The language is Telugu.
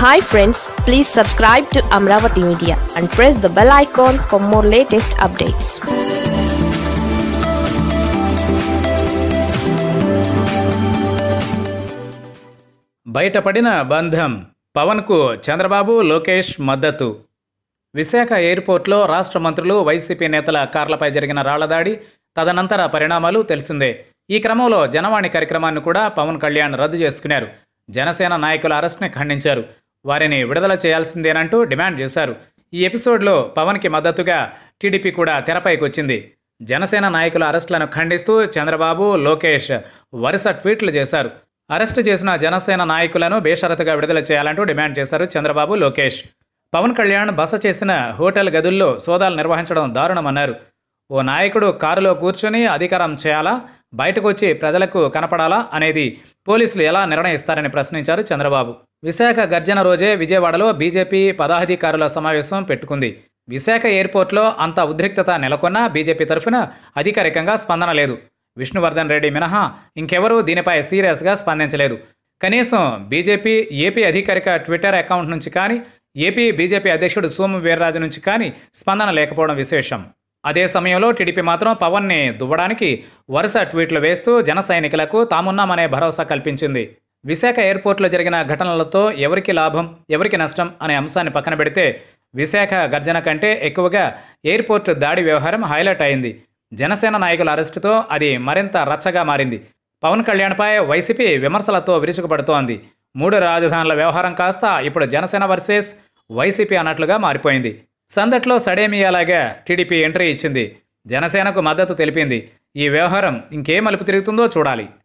Hi friends, please subscribe to Amaravathi Media and press the bell icon for more latest updates. బయటపడిన బంధం పవన్కు చంద్రబాబు లోకేష్ మద్దతు. విశాఖ ఎయిర్పోర్ట్లో రాష్ట్ర మంత్రులు వైసీపీ నేతల కార్లపై జరిగిన రాళ్లదాడి తదనంతర పరిణామాలు తెలిసిందే. ఈ క్రమంలో జనవాణి కార్యక్రమాన్ని కూడా పవన్ కళ్యాణ్ రద్దు చేసుకున్నారు. జనసేన నాయకుల అరెస్ట్ని ఖండించారు. వారిని విడుదల చేయాల్సిందేనంటూ డిమాండ్ చేశారు. ఈ ఎపిసోడ్లో పవన్కి మద్దతుగా టీడీపీ కూడా తెరపైకి వచ్చింది. జనసేన నాయకుల అరెస్టులను ఖండిస్తూ చంద్రబాబు లోకేష్ వరుస ట్వీట్లు చేశారు. అరెస్టు చేసిన జనసేన నాయకులను బేషరతుగా విడుదల చేయాలంటూ డిమాండ్ చేశారు చంద్రబాబు లోకేష్. పవన్ కళ్యాణ్ బస చేసిన హోటల్ గదుల్లో సోదాలు నిర్వహించడం దారుణమన్నారు. ఓ నాయకుడు కారులో కూర్చొని అధికారం చేయాలా, బయటకు వచ్చి ప్రజలకు కనపడాలా అనేది పోలీసులు ఎలా నిర్ణయిస్తారని ప్రశ్నించారు చంద్రబాబు. విశాఖ గర్జన రోజే విజయవాడలో బీజేపీ పదాధికారుల సమావేశం పెట్టుకుంది. విశాఖ ఎయిర్పోర్ట్లో అంత ఉద్రిక్తత నెలకొన్నా బీజేపీ తరఫున అధికారికంగా స్పందన లేదు. విష్ణువర్ధన్ రెడ్డి మినహా ఇంకెవరూ దీనిపై సీరియస్గా స్పందించలేదు. కనీసం బీజేపీ ఏపీ అధికారిక ట్విట్టర్ అకౌంట్ నుంచి కానీ, ఏపీ బీజేపీ అధ్యక్షుడు సోము వీర్రాజు నుంచి కానీ స్పందన లేకపోవడం విశేషం. అదే సమయంలో టీడీపీ మాత్రం పవన్ని దువ్వడానికి వరుస ట్వీట్లు వేస్తూ జన సైనికులకు తామున్నామనే భరోసా కల్పించింది. విశాఖ ఎయిర్పోర్ట్లో జరిగిన ఘటనలతో ఎవరికి లాభం, ఎవరికి నష్టం అనే అంశాన్ని పక్కన పెడితే విశాఖ గర్జన కంటే ఎక్కువగా ఎయిర్పోర్ట్ దాడి వ్యవహారం హైలైట్ అయింది. జనసేన నాయకుల అరెస్టుతో అది మరింత రచ్చగా మారింది. పవన్ కళ్యాణ్పై వైసీపీ విమర్శలతో విరుచుకుపడుతోంది. 3 రాజధానుల వ్యవహారం కాస్త ఇప్పుడు జనసేన వర్సెస్ వైసీపీ అన్నట్లుగా మారిపోయింది. సందట్లో సడేమియాలాగా టీడీపీ ఎంట్రీ ఇచ్చింది. జనసేనకు మద్దతు తెలిపింది. ఈ వ్యవహారం ఇంకే మలుపు తిరుగుతుందో చూడాలి.